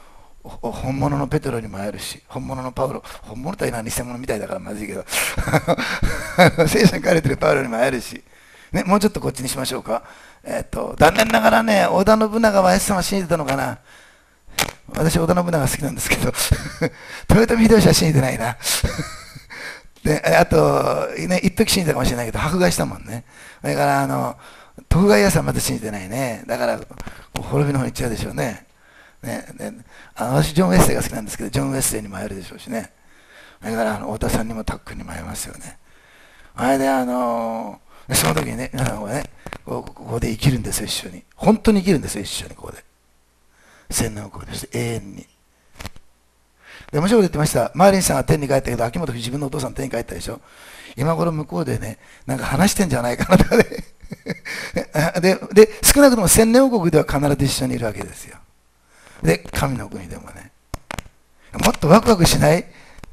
本物のペテロにも会えるし、本物のパウロ、本物というのは偽物みたいだからまずいけど、聖書に書かれてるパウロにも会えるし、ね、もうちょっとこっちにしましょうか。えっと、残念ながらね、織田信長はイエス様を信じてたのかな。私、織田信長好きなんですけど、豊臣秀吉は信じてないな。で、あと、ね、一時信じたかもしれないけど、迫害したもんね。だから、あの、徳川家康はまだ信じてないね。だから、滅びの方に行っちゃうでしょうね。ね、ね、あの私、ジョン・ウェッセイが好きなんですけど、ジョン・ウェッセイにも会えるでしょうしね。だから、あの太田さんにもタックにも会えますよね。あれで、あのー、その時にね、皆さんがね、こここで生きるんですよ、一緒に。本当に生きるんですよ、一緒に、ここで。千年王国として永遠に。で、面白いこと言ってました。マーリンさんは天に帰ったけど、秋元自分のお父さん天に帰ったでしょ。今頃向こうでね、なんか話してんじゃないかなとかね。で、で、少なくとも千年王国では必ず一緒にいるわけですよ。で、神の国でもね。もっとワクワクしない？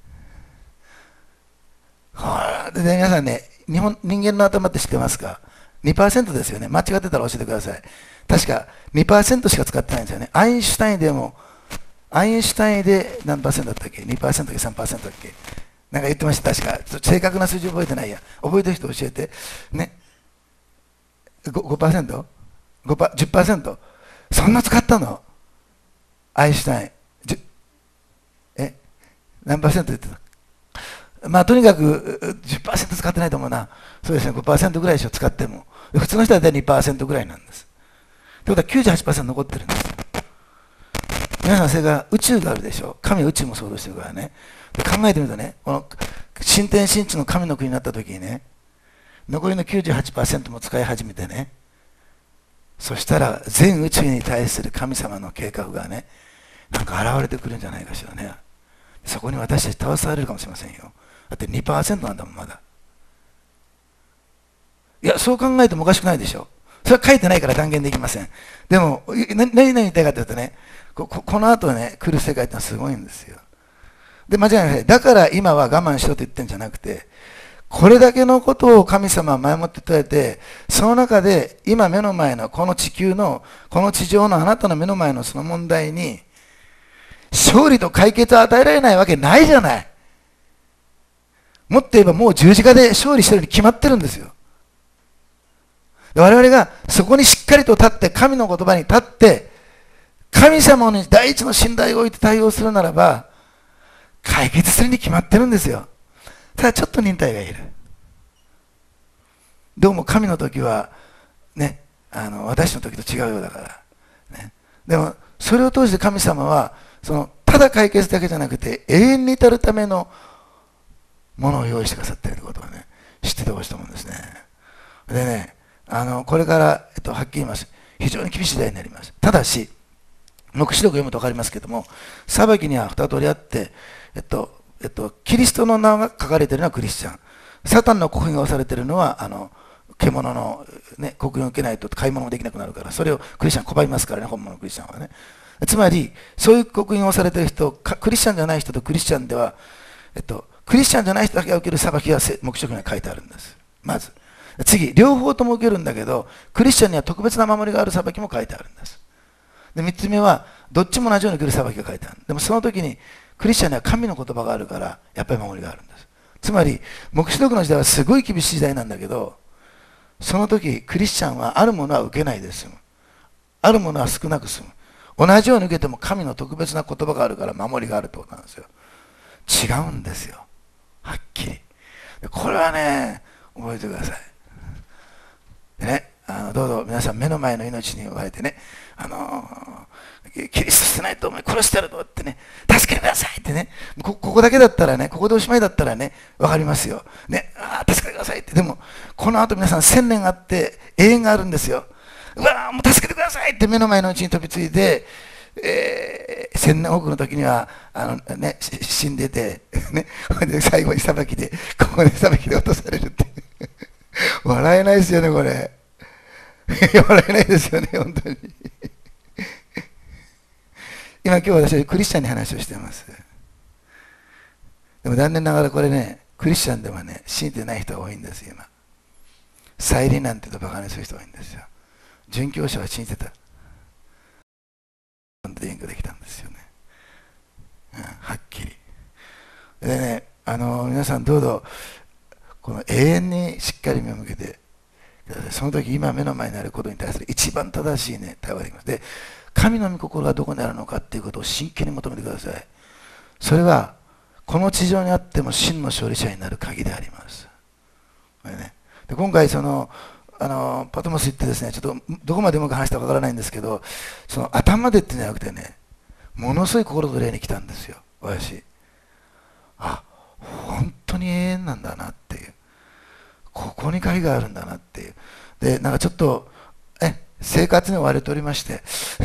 はあ、で、皆さんね、日本、人間の頭って知ってますか？ にパーセント ですよね。間違ってたら教えてください。確か にパーセント しか使ってないんですよね。アインシュタインでも、アインシュタインで何パーセントだったっけ？ にパーセント か さんパーセント だっけ？なんか言ってました、確か。正確な数字覚えてないや。覚えてる人教えて。ね。ごパーセント？ ごパーセント？ じゅっパーセント？ そんな使ったの？アインシュタイン。え何パーセント言ってた？まあとにかく じゅっパーセント 使ってないと思うな。そうですね、ごパーセント ぐらいでしょ、使っても。普通の人は大体 にパーセント ぐらいなんです。ということは きゅうじゅうはちパーセント 残ってるんですよ。皆さん、それから宇宙があるでしょ。神は宇宙も想像してるからね。考えてみるとね、この新天新地の神の国になった時にね、残りの きゅうじゅうはちパーセント も使い始めてね、そしたら全宇宙に対する神様の計画がね、なんか現れてくるんじゃないかしらね。そこに私たち倒されるかもしれませんよ。だって にパーセント なんだもん、まだ。いや、そう考えてもおかしくないでしょ。それは書いてないから断言できません。でも、何何言いたいかというとね、こ, こ, この後ね、来る世界ってのはすごいんですよ。で、間違いない。だから今は我慢しろと言ってるんじゃなくて、これだけのことを神様は前もって伝えて、その中で今目の前のこの地球の、この地上のあなたの目の前のその問題に、勝利と解決を与えられないわけないじゃない。もっと言えばもう十字架で勝利してるに決まってるんですよ。我々がそこにしっかりと立って、神の言葉に立って、神様に第一の信頼を置いて対応するならば、解決するに決まってるんですよ。ただちょっと忍耐がいる。どうも神の時は、ね、あの私の時と違うようだから。ね、でも、それを通して神様は、そのただ解決だけじゃなくて、永遠に至るためのものを用意してくださっていることをね、知っててほしいと思うんですね。でね、あのこれから、えっと、はっきり言います。非常に厳しい時代になります。ただし、黙示録読むと分かりますけども、裁きには二通りあって、えっとえっと、キリストの名が書かれているのはクリスチャン、サタンの刻印が押されているのはあの獣の、ね、刻印を受けないと買い物もできなくなるから、それをクリスチャン拒みますからね、本物のクリスチャンはね。つまり、そういう刻印を押されている人、クリスチャンじゃない人とクリスチャンでは、えっと、クリスチャンじゃない人だけが受ける裁きが黙示録には書いてあるんです。まず。次、両方とも受けるんだけど、クリスチャンには特別な守りがある裁きも書いてあるんです。で、三つ目は、どっちも同じように来る裁きが書いてある。でもその時に、クリスチャンには神の言葉があるから、やっぱり守りがあるんです。つまり、黙示録の時代はすごい厳しい時代なんだけど、その時、クリスチャンはあるものは受けないで済む。あるものは少なく済む。同じように受けても神の特別な言葉があるから守りがあるってことなんですよ。違うんですよ。はっきり。これはね、覚えてください。でね、あのどうぞ皆さん目の前の命に追われてね、あのー、キリスト捨てないとお前殺してやるとってね、助けてくださいってね、こ, ここだけだったらね、ここでおしまいだったらね、わかりますよ。ね、あ助けてくださいって。でも、この後皆さん千年あって永遠があるんですよ。うわもう助けてくださいって目の前のうちに飛びついて、えー、千年多くの時にはあの、ね、死んでて、ね、で最後に裁きで、ここで裁きで落とされるって。笑えないですよね、これ。笑えないですよね、本当に。今、今日私はクリスチャンに話をしています。でも残念ながらこれね、クリスチャンではね、信じてない人が多いんですよ、今。再臨なんて言うとバカにする人が多いんですよ。殉教者は信じてた。勉強できたんですよね。 でね、あの皆さんどうぞこの永遠にしっかり目を向けてください。その時今目の前にあることに対する一番正しいね対話ができます。で、神の御心がどこにあるのかっていうことを真剣に求めてください。それはこの地上にあっても真の勝利者になる鍵であります。これね、で今回そのあのパトモス行ってですね、ちょっとどこまでうまく話したかわからないんですけど、その頭でってんじゃなくてね、ものすごい心と霊に来たんですよ、私。あ、本当に永遠なんだなっていう、ここに鍵があるんだなっていう。で、なんかちょっとえ生活に追われておりまして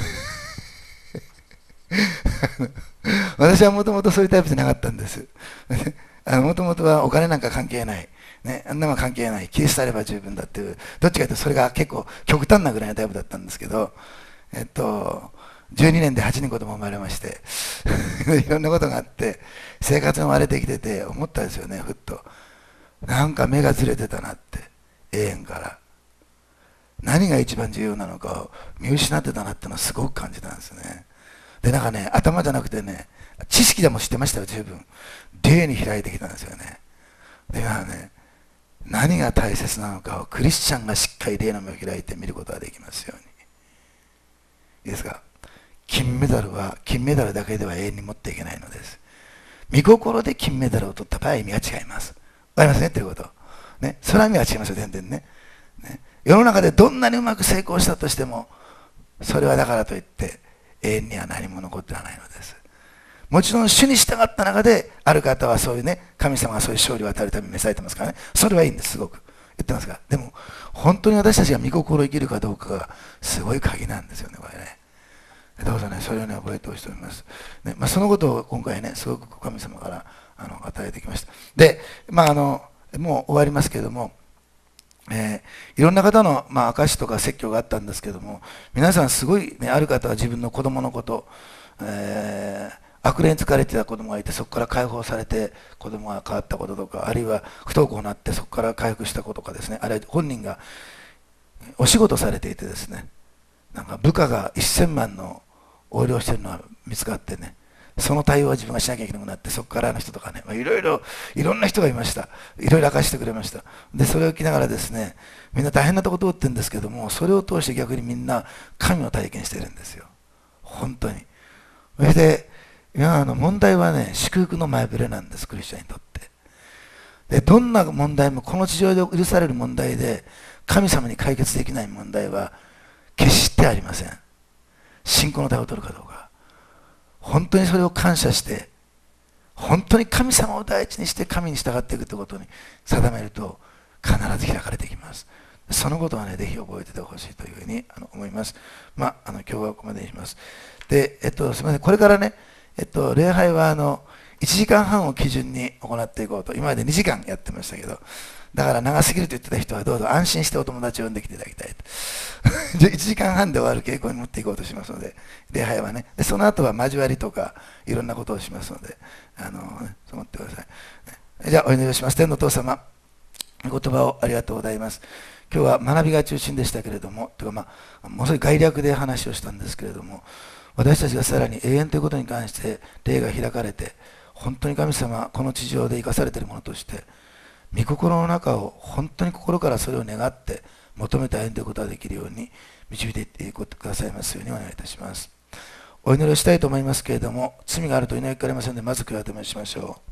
私はもともとそういうタイプじゃなかったんですもともとはお金なんか関係ない、ね、あんなもん関係ない、キリストあれば十分だっていう、どっちかというとそれが結構極端なぐらいのタイプだったんですけど、えっとじゅうにねんではちにん子供生まれましていろんなことがあって生活が割れてきてて思ったんですよね、ふっと。なんか目がずれてたなって、永遠から何が一番重要なのかを見失ってたなってのはすごく感じたんですね。で、なんかね、頭じゃなくてね、知識でも知ってましたよ、十分。霊に開いてきたんですよね。で、今ね、何が大切なのかをクリスチャンがしっかり霊の目を開いて見ることができますように。いいですか。金メダルは金メダルだけでは永遠に持っていけないのです。見心で金メダルを取った場合、意味が違います。わかりますねっていうこと。ね、それは意味が違いますよ、全然ね。ね、世の中でどんなにうまく成功したとしても、それはだからといって永遠には何も残ってはないのです。もちろん主に従った中である方はそういうね、神様がそういう勝利を与えるために召されてますからね、それはいいんです、すごく言ってますが、でも本当に私たちが御心を生きるかどうかがすごい鍵なんですよね、これね。どうぞね、それをね、覚えてほしいと思います。ね、まあ、そのことを今回ね、すごく神様からあの与えてきました。で、まあ、あのもう終わりますけれども、えー、いろんな方の、まあ、証とか説教があったんですけども、皆さんすごい、ね、ある方は自分の子供のこと、えー、悪霊に疲れてた子供がいてそこから解放されて子供が変わったこととか、あるいは不登校になってそこから回復したこととかですね、あるいは本人がお仕事されていてですね、なんか部下がせんまんの横領してるのが見つかってね、その対応は自分がしなきゃいけなくなって、そこからの人とかね、まあ、いろいろいろんな人がいました。いろいろ明かしてくれました。でそれを聞きながらですね、みんな大変なとこ通ってるんですけども、それを通して逆にみんな神を体験してるんですよ、本当に。それで今あの問題はね、祝福の前触れなんです、クリスチャンにとって。でどんな問題もこの地上で許される問題で神様に解決できない問題は決してありません。信仰の対を取るかどうか、本当にそれを感謝して、本当に神様を第一にして神に従っていくということに定めると必ず開かれていきます。そのことはね、ぜひ覚えててほしいというふうにあの思います。まあ、あの今日はここまでにします。で、えっと、すみません、これからね、えっと、礼拝はあのいちじかんはんを基準に行っていこうと、今までにじかんやってましたけど、だから長すぎると言ってた人はどうぞ安心してお友達を呼んできていただきたいといちじかんはんで終わる傾向に持っていこうとしますので、礼拝はね、でその後は交わりとかいろんなことをしますので、あの、ね、そう思ってください。じゃあお祈りをします。天のお父様、御言葉をありがとうございます。今日は学びが中心でしたけれども、というかまあ、ものすごい概略で話をしたんですけれども、私たちがさらに永遠ということに関して霊が開かれて、本当に神様、この地上で生かされているものとして、御心の中を本当に心からそれを願って求めて歩んでいくことができるように導いていってくださいますようにお願いいたします。お祈りをしたいと思いますけれども、罪があると祈りかかりませんので、まず悔い改めしましょう。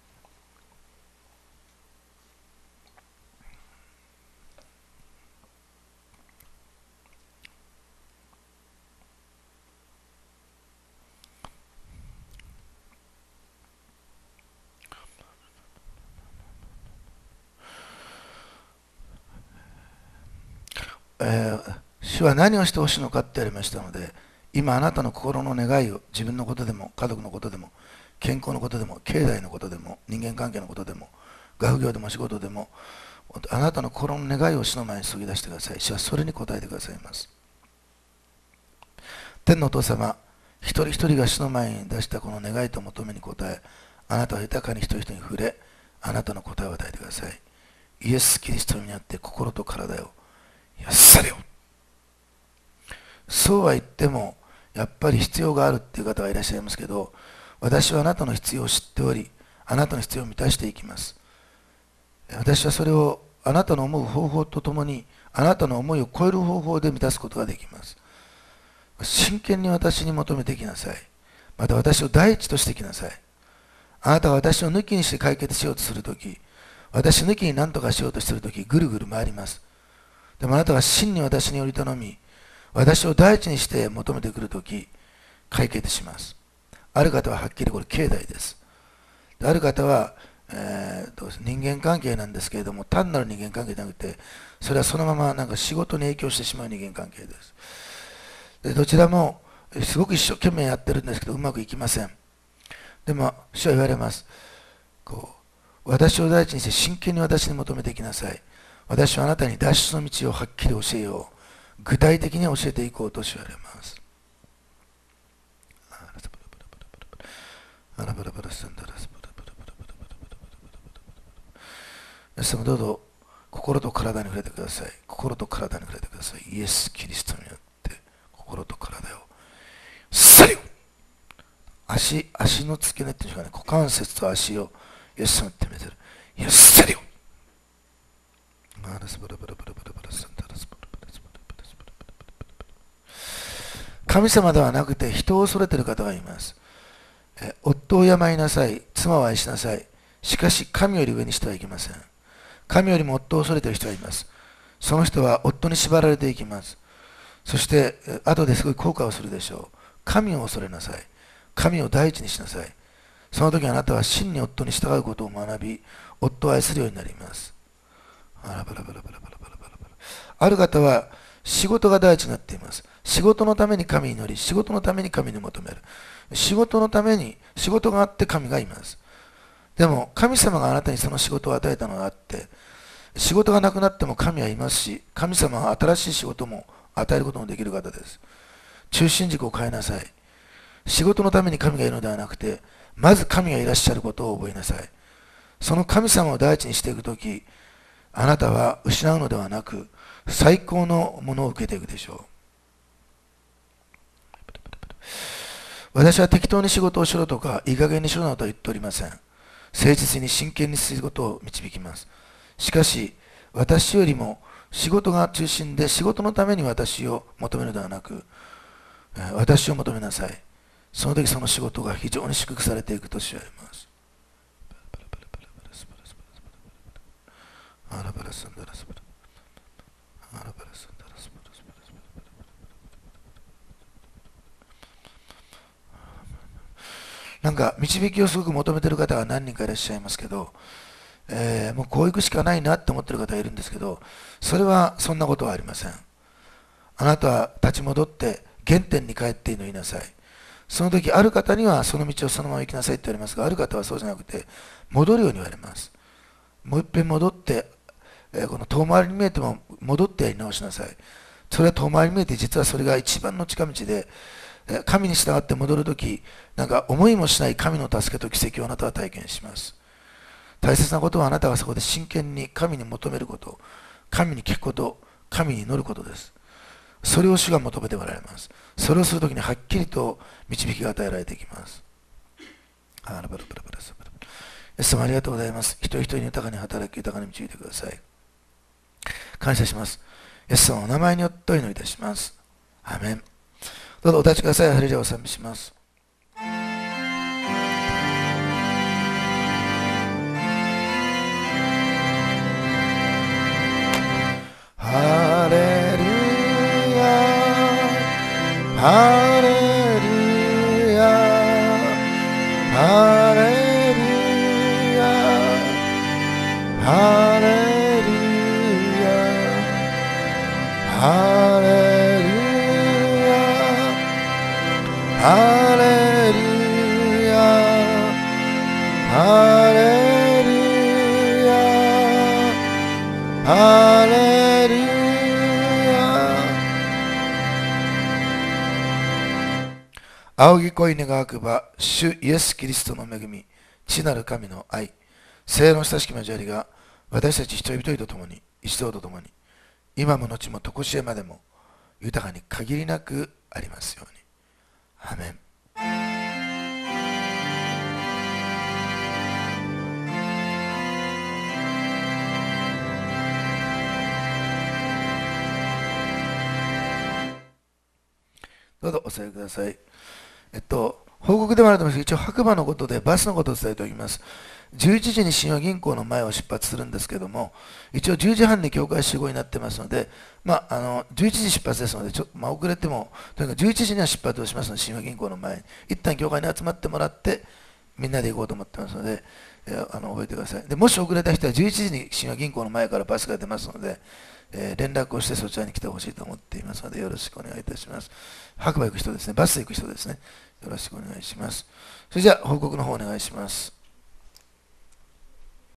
えー、主は何をしてほしいのかって言われましたので、今あなたの心の願いを、自分のことでも家族のことでも健康のことでも経済のことでも人間関係のことでも学業でも仕事でも、あなたの心の願いを主の前に注ぎ出してください。主はそれに応えてくださいます。天のお父様、一人一人が主の前に出したこの願いと求めに応え、あなたは豊かに一人一人に触れ、あなたの答えを与えてください。イエス・キリストにあって心と体を癒されよ。そうは言ってもやっぱり必要があるっていう方がいらっしゃいますけど、私はあなたの必要を知っており、 あなたの必要を満たしていきます。私はそれをあなたの思う方法とともに、あなたの思いを超える方法で満たすことができます。真剣に私に求めてきなさい。また私を第一としてきなさい。あなたが私を抜きにして解決しようとするとき、私抜きに何とかしようとしているとき、ぐるぐる回ります。でもあなたが真に私により頼み、私を第一にして求めてくるとき、解決します。ある方ははっきりこれ境内です。である方は、えー、どうです人間関係なんですけれども、単なる人間関係じゃなくて、それはそのままなんか仕事に影響してしまう人間関係です。でどちらもすごく一生懸命やってるんですけど、うまくいきません。でも、主は言われます。こう私を第一にして真剣に私に求めていきなさい。私はあなたに脱出の道をはっきり教えよう。具体的に教えていこうと主は言われます。皆様どうぞ心と体に触れてください。心と体に触れてください。イエス・キリストによって心と体をさりよ足、足の付け根っていうんですかね、股関節と足をイエス様ってめてる。イエスさりよ神様ではなくて人を恐れている方がいます。え夫を敬いなさい、妻を愛しなさい。しかし神より上にしてはいけません。神よりも夫を恐れている人がいます。その人は夫に縛られていきます。そして後ですごい後悔をするでしょう。神を恐れなさい。神を第一にしなさい。その時あなたは真に夫に従うことを学び、夫を愛するようになります。ある方は仕事が第一になっています。仕事のために神に祈り、仕事のために神に求める。仕事のために、仕事があって神がいます。でも神様があなたにその仕事を与えたのがあって、仕事がなくなっても神はいますし、神様は新しい仕事も与えることもできる方です。中心軸を変えなさい。仕事のために神がいるのではなくて、まず神がいらっしゃることを覚えなさい。その神様を第一にしていくとき、あなたは失うのではなく、最高のものを受けていくでしょう。私は適当に仕事をしろとか、いい加減にしろなどとは言っておりません。誠実に真剣にすることを導きます。しかし、私よりも仕事が中心で、仕事のために私を求めるのではなく、私を求めなさい。その時その仕事が非常に祝福されていくと知られます。なんか導きをすごく求めている方が何人かいらっしゃいますけど、えー、もうこう行くしかないなって思っている方がいるんですけど、それはそんなことはありません。あなたは立ち戻って原点に帰って祈りなさい。その時ある方にはその道をそのまま行きなさいって言われますが、ある方はそうじゃなくて戻るように言われます。もう一遍戻って、えー、この遠回りに見えても戻ってやり直しなさい。それは遠回りに見えて、実はそれが一番の近道で、神に従って戻るとき、なんか思いもしない神の助けと奇跡をあなたは体験します。大切なことはあなたがそこで真剣に神に求めること、神に聞くこと、神に祈ることです。それを主が求めておられます。それをするときにはっきりと導きが与えられていきます。イエス様ありがとうございます。一人一人に豊かに働き、豊かに導いてください。感謝します。イエス様のお名前によってお祈りいたします。アーメン。どうぞお立ちください。ハレルヤを賛美します。ハレルヤ、ハレルヤ、ハレルヤ、ハレルヤ、ハレルヤ。ハレルヤ、ハレルヤ、ハレルヤ。仰ぎ恋願わくば、主イエス・キリストの恵み、父なる神の愛、聖霊の親しき交わりが、私たち一人一人と共に、一同と共に、今も後も常しえまでも、豊かに限りなくありますように。アーメン。 どうぞお伝えください。えっと、報告でもあると思いますけど、一応白馬のことでバスのことを伝えておきます。じゅういちじに信用銀行の前を出発するんですけども、一応じゅうじはんに教会集合になってますので、まあ、あのじゅういちじ出発ですので、ちょまあ、遅れても、とにかくじゅういちじには出発をしますので、信用銀行の前に、一旦教会に集まってもらって、みんなで行こうと思ってますので、えーあの覚えてください。でもし遅れた人はじゅういちじに信用銀行の前からバスが出ますので、えー連絡をしてそちらに来てほしいと思っていますので、よろしくお願いいたします。白馬行く人ですね、バスで行く人ですね、よろしくお願いします。それじゃあ、報告の方お願いします。